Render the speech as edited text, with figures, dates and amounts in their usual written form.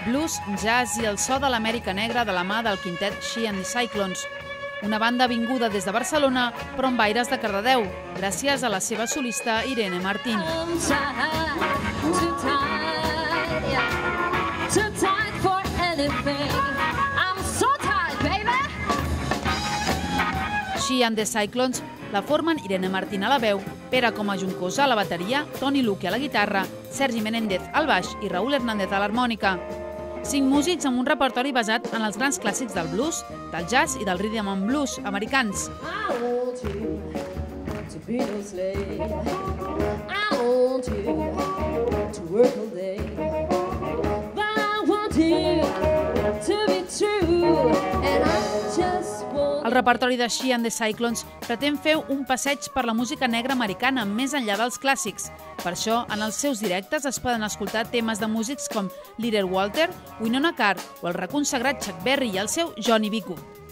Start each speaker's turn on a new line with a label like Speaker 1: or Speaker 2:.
Speaker 1: blues, jazz i el so de l'Amèrica Negra de la mà del quintet She and the Cyclones. Una banda vinguda des de Barcelona, però amb aires de Cardedeu, gràcies a la seva solista Irene Martín. She and the Cyclones la formen Irene Martín a la veu, Pere Coma Juncosa a la bateria, Toni Luque a la guitarra, Sergi Menéndez al baix i Raúl Hernández a l'harmònica. 5 músics amb un repertori basat en els grans clàssics del blues, del jazz i del rhythm and blues americans. El repertori de She and the Cyclones pretén fer un passeig per la música negra americana més enllà dels clàssics. Per això, en els seus directes es poden escoltar temes de músics com Little Walter, Winona Carr o el reconsagrat Chuck Berry i el seu Johnny B. Good.